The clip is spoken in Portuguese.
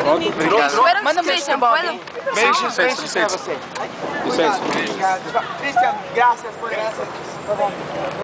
Pronto, obrigado. Manda um beijo, ¿puedo? Beijo, licença. Licença. Cristian, gracias por eso.